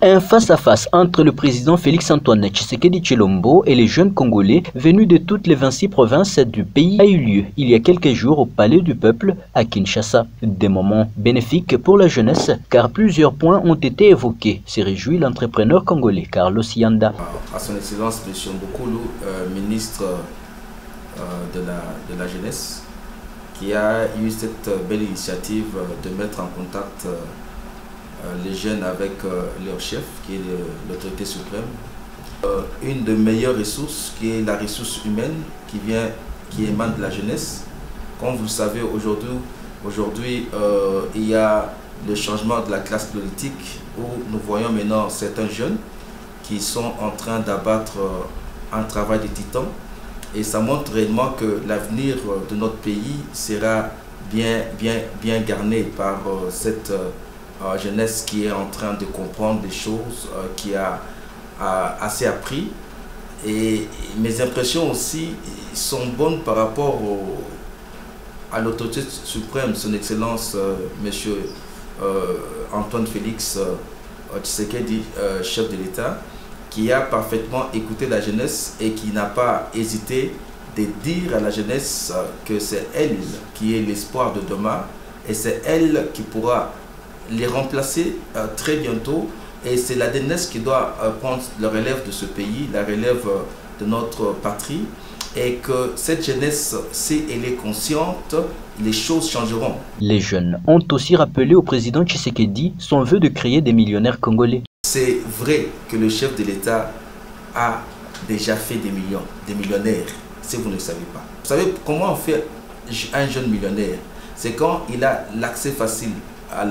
Un face-à-face entre le président Félix-Antoine Tshisekedi Tshilombo et les jeunes Congolais venus de toutes les 26 provinces du pays a eu lieu il y a quelques jours au Palais du Peuple à Kinshasa. Des moments bénéfiques pour la jeunesse car plusieurs points ont été évoqués, se réjouit l'entrepreneur congolais Carlos Yanda. À son Excellence M. Mbokolo, ministre de la Jeunesse, qui a eu cette belle initiative de mettre en contact les jeunes avec leur chef, qui est l'autorité suprême. Une des meilleures ressources, qui est la ressource humaine, qui émane de la jeunesse. Comme vous le savez, aujourd'hui il y a le changement de la classe politique, où nous voyons maintenant certains jeunes qui sont en train d'abattre un travail de titan. Et ça montre réellement que l'avenir de notre pays sera bien garni par cette jeunesse qui est en train de comprendre des choses, qui a assez appris. Et mes impressions aussi sont bonnes par rapport à l'autorité suprême, son Excellence M. Antoine Félix Tshisekedi, chef de l'État, qui a parfaitement écouté la jeunesse et qui n'a pas hésité de dire à la jeunesse que c'est elle qui est l'espoir de demain et c'est elle qui pourra les remplacer très bientôt. Et c'est la jeunesse qui doit prendre la relève de ce pays, la relève de notre patrie. Et que cette jeunesse, si elle est consciente, les choses changeront. Les jeunes ont aussi rappelé au président Tshisekedi son vœu de créer des millionnaires congolais. C'est vrai que le chef de l'État a déjà fait des millionnaires, si vous ne le savez pas. Vous savez comment on fait un jeune millionnaire? C'est quand il a l'accès facile à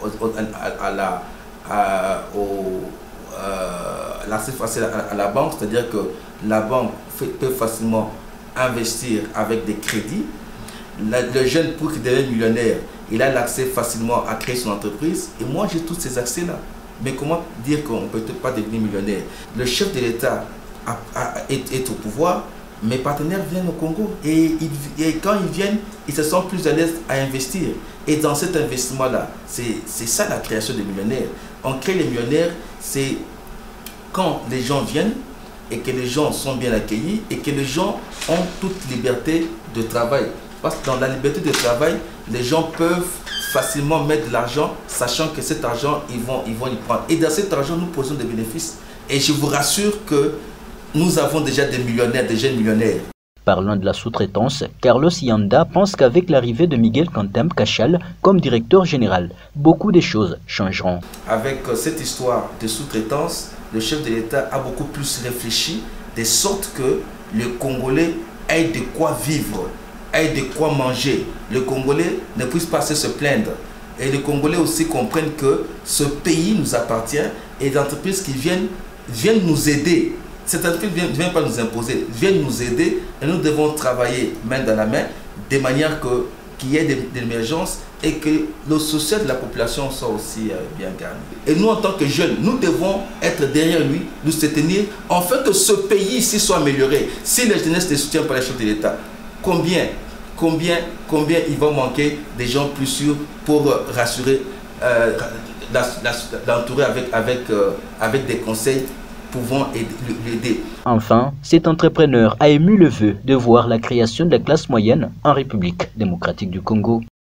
la banque, c'est-à-dire que la banque peut facilement investir avec des crédits. Le jeune, pour qu'il devienne millionnaire, il a l'accès facilement à créer son entreprise. Et moi, j'ai tous ces accès-là. Mais comment dire qu'on ne peut pas devenir millionnaire? Le chef de l'État est au pouvoir, mes partenaires viennent au Congo. Et quand ils viennent, ils se sentent plus à l'aise à investir. Et dans cet investissement-là, c'est ça la création des millionnaires. On crée les millionnaires, c'est quand les gens viennent et que les gens sont bien accueillis et que les gens ont toute liberté de travail. Parce que dans la liberté de travail, les gens peuvent facilement mettre de l'argent, sachant que cet argent, ils vont y prendre. Et dans cet argent, nous posons des bénéfices. Et je vous rassure que nous avons déjà des millionnaires, des jeunes millionnaires. Parlant de la sous-traitance, Carlos Yanda pense qu'avec l'arrivée de Miguel Kantem Kachal comme directeur général, beaucoup de choses changeront. Avec cette histoire de sous-traitance, le chef de l'État a beaucoup plus réfléchi, de sorte que le Congolais ait de quoi vivre, ait de quoi manger. Le Congolais ne puisse pas se plaindre. Et les Congolais aussi comprennent que ce pays nous appartient et les entreprises qui viennent nous aider. Cette entreprise ne vient pas nous imposer, viennent nous aider et nous devons travailler main dans la main de manière qu'il y ait des émergences et que le social de la population soit aussi bien garni. Et nous, en tant que jeunes, nous devons être derrière lui, nous soutenir, afin que ce pays ici soit amélioré. Si la jeunesse ne soutient pas les chefs de l'État, combien il va manquer des gens plus sûrs pour rassurer, l'entourer avec des conseils pouvant l'aider. Enfin, cet entrepreneur a ému le vœu de voir la création de la classe moyenne en République démocratique du Congo.